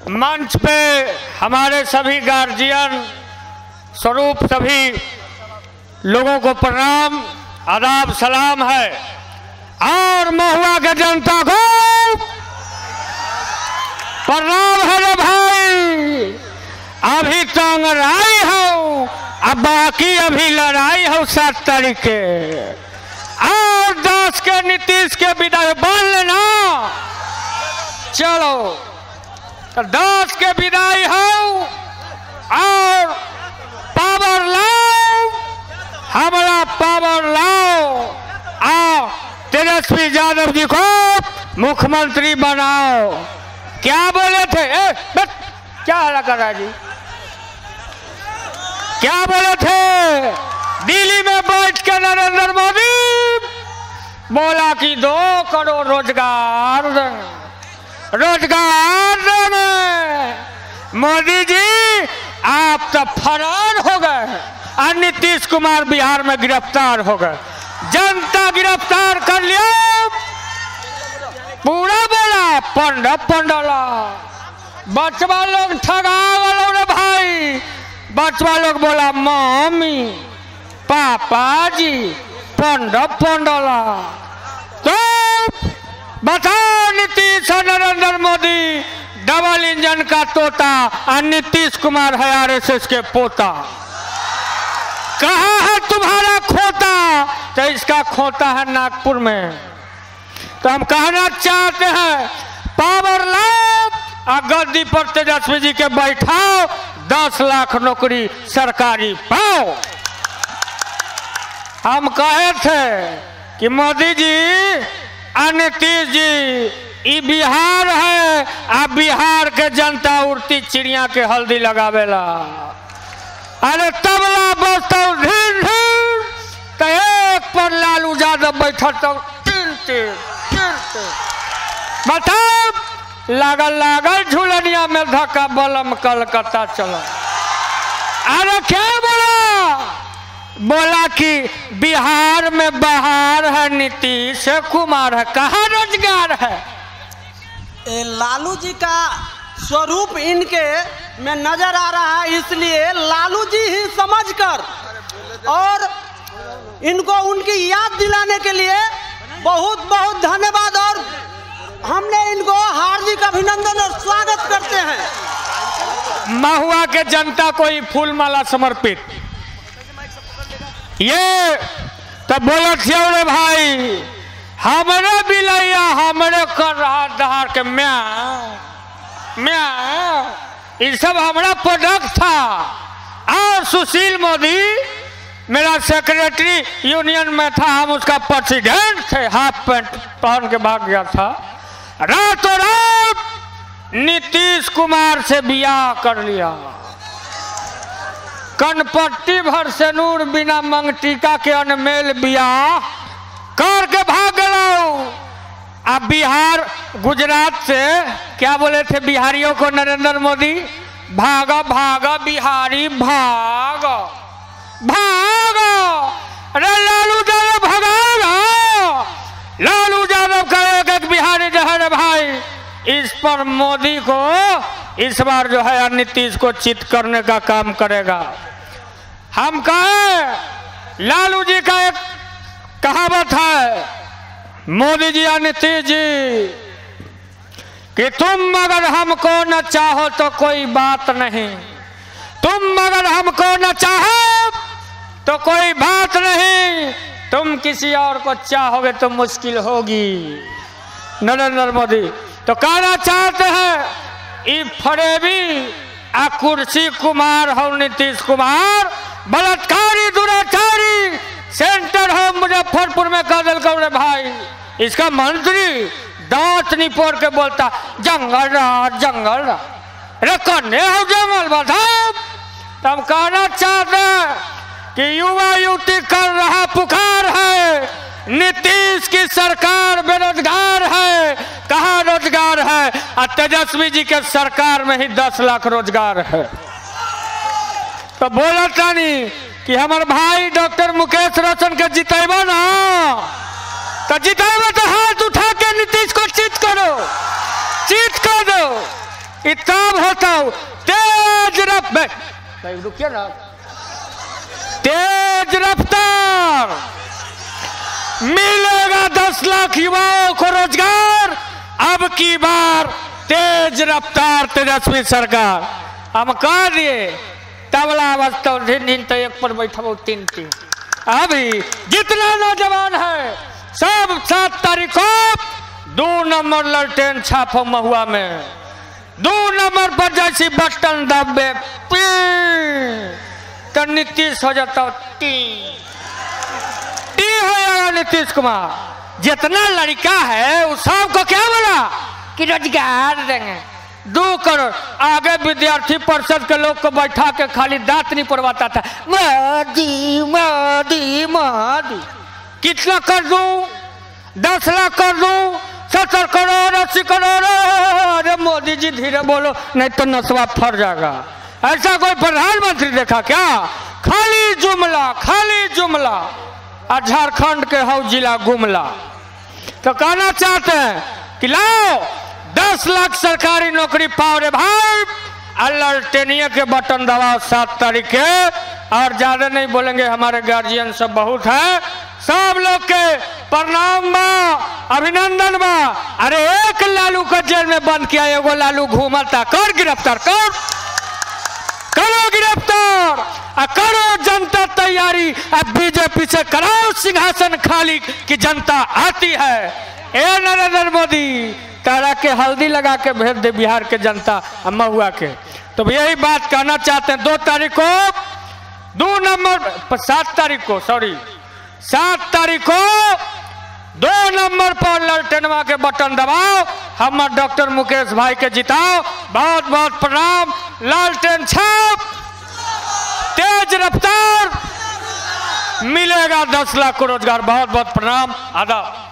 मंच पे हमारे सभी गार्जियन स्वरूप सभी लोगों को प्रणाम आदाब सलाम है और महुआ के जनता को प्रणाम है रे भाई। अभी तंगराई हो, अब बाकी अभी लड़ाई हो 7 तारीख के और 10 के नीतीश के विदाई बन लेना। चलो तो 10 के विदाई हो और पावर लाओ, हमारा पावर लाओ और तेजस्वी यादव जी को मुख्यमंत्री बनाओ। क्या बोले थे? क्या हला कर रहा जी? क्या बोले थे? दिल्ली में बैठ के नरेंद्र मोदी बोला कि 2 करोड़ रोजगार देंगे, रोजगार देंगे। मोदी जी आप तो फरार हो गए और नीतीश कुमार बिहार में गिरफ्तार हो गए। जनता गिरफ्तार कर लिया, पूरा बोला पंडला। बचवा लोग ठगा वालों रे भाई, बचवा लोग बोला मम्मी पापा जी पंडला। तो बताओ नीतीश और नरेंद्र मोदी डबल इंजन का तोता और नीतीश कुमार है आरएसएस के पोता। कहाँ है तुम्हारा खोता? तो इसका खोता है नागपुर में। तो हम कहना चाहते हैं पावर लाओ और गद्दी पर तेजस्वी जी के बैठाओ, 10 लाख नौकरी सरकारी पाओ। हम कहे थे कि मोदी जी और नीतीश जी ये बिहार है, अब बिहार के जनता उड़ती चिड़िया के हल्दी लगावेला। अरे तबला बजता ढीर ढीर तो एक पर लालू यादव बैठा तो बताओ लागल झूलनिया में धक्का बलम कलकत्ता चला। अरे क्या बोला कि बिहार में बहार है, नीतीश कुमार है, कहाँ रोजगार है? लालू जी का स्वरूप इनके में नजर आ रहा है, इसलिए लालू जी ही समझकर और इनको उनकी याद दिलाने के लिए बहुत बहुत धन्यवाद और हमने इनको हार्दिक अभिनंदन और स्वागत करते हैं। महुआ के जनता को ही फूल माला समर्पित। ये तो बोलत रे भाई, हमरे बिलैया हमरे कर रहा दहाड़ के म्या ये सब हमारा प्रोडक्ट था। और सुशील मोदी मेरा सेक्रेटरी यूनियन में था, हम उसका प्रेसिडेंट थे, हाफ पैंट पहन के भाग गया था। रातों रात नीतीश कुमार से बियाह कर लिया, कनपट्टी भर से नूर बिना मंगटिका के अनमेल बियाह करके भाग गया। अब बिहार गुजरात से क्या बोले थे बिहारियों को नरेंद्र मोदी? भागा भागा बिहारी भागा भागा। अरे लालू यादव भगाएगा, लालू यादव का एक बिहारी जो है भाई, इस पर मोदी को इस बार जो है नीतीश को चित करने का काम करेगा। हम कहे लालू जी का एक कहावत है, मोदी जी और नीतीश जी, कि तुम अगर हमको न चाहो तो कोई बात नहीं, तुम अगर हमको न चाहो तो कोई बात नहीं, तुम किसी और को चाहोगे तो मुश्किल होगी। नरेंद्र मोदी तो कहना चाहते हैं ये फरेबी आ कुर्सी कुमार हो नीतीश कुमार, बलात्कारी दुराचारी सेंटर हो मुजफ्फरपुर में कह दिल कर भाई। इसका मंत्री दांत निपोर के बोलता जंगल राज जंगल राज। अरे कन्ने हो जंगल बताओ। तब कहना चाहते हैं कि युवा युवती कर रहा पुकार है, नीतीश की सरकार बेरोजगार है, कहाँ रोजगार है? और तेजस्वी जी के सरकार में ही 10 लाख रोजगार है। तो बोला तानी कि हमारे भाई डॉक्टर मुकेश रोशन के जितेबा ना, तो जितेबा तो हाथ उठा के नीतीश को चित करो, चित कर दो। तब होता हूँ तेज रुकिए ना, तेज रफ्तार मिलेगा 10 लाख युवाओं को रोजगार। अब की बार तेज रफ्तार तेजस्वी सरकार। हम कह दिए तबला बजता दिन तो एक पर बैठा 3-3। अभी जितना नौजवान है सब 7 तारीख को 2 नंबर ललटेन छापो महुआ में, 2 नंबर पर जैसी बटन दबे तो नीतीश हो जाता टी हो जाएगा नीतीश कुमार। जितना लड़का है उस सबको क्या बोला कि रोजगार देंगे 2 करोड़। आगे विद्यार्थी परिषद के लोग को बैठा के खाली दांत नहीं पड़वाता था, मोदी मोदी मोदी। कितना कर दूं? 10 लाख कर दूं, 70 करोड़ 80 करोड़। अरे मोदी जी धीरे बोलो नहीं तो नसवा फट जाएगा। ऐसा कोई प्रधानमंत्री देखा क्या? खाली जुमला खाली जुमला। और झारखंड के हौ जिला गुमला। तो कहना चाहते हैं कि लाओ 10 लाख सरकारी नौकरी पाओ रे भाई। ललटेनिया के बटन दबाओ 7 तारीख के। और ज्यादा नहीं बोलेंगे, हमारे गार्जियन सब बहुत है, सब लोग के प्रणाम बा, अभिनंदन बा। अरे एक लालू का जेल में बंद किया, एगो लालू घूमता, कर गिरफ्तार कर, करो गिरफ्तार, करो जनता तैयारी। अब बीजेपी से कराओ सिंहासन खाली कि जनता आती है। ए नरेंद्र मोदी तारा के हल्दी लगा के भेज दे बिहार के जनता महुआ के। तो यही बात कहना चाहते हैं। 2 तारीख को 2 नंबर 7 तारीख को 7 तारीख को 2 नंबर पर ललटेनवा के बटन दबाओ। हमारे डॉक्टर मुकेश भाई के जिताओ। बहुत बहुत प्रणाम। लालटेन छाप तेज रफ्तार मिलेगा 10 लाख को रोजगार। बहुत बहुत प्रणाम। आदाब।